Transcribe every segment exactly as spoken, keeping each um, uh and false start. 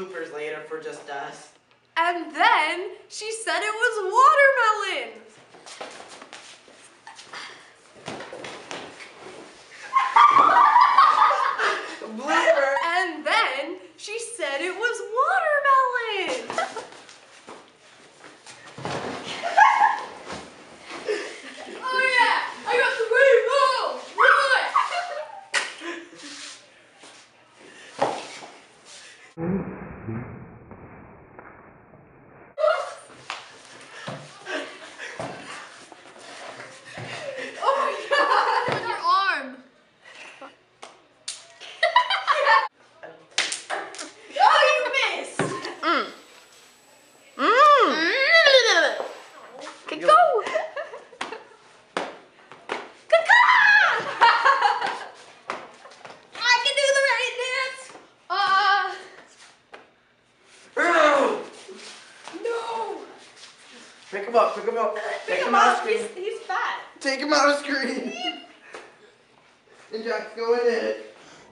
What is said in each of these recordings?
bloopers later for just us. And then she said it was watermelon. Blooper. And then she said it was watermelon. Oh yeah, I got the rainbow. Oh my God! On your arm. Oh, you missed. Mm. Mm. Okay, go. I can do the rain dance. Uh. No. Pick him up, pick him up. Pick Take him him out of up. screen. He's, he's fat. Take him out of screen. And Jack's going in it.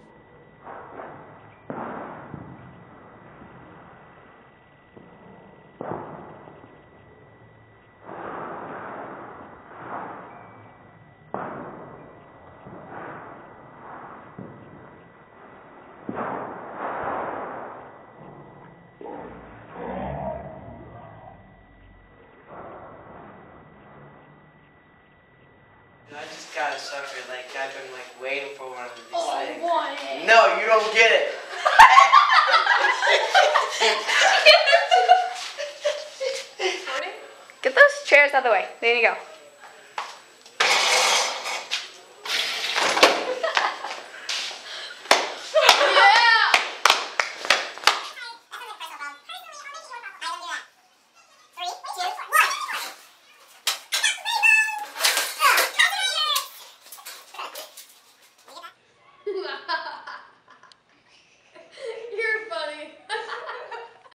I just got a sucker, like I've been like waiting for one of these Oh, things. I want it. No, you don't get it. Get those chairs out of the way. There you go.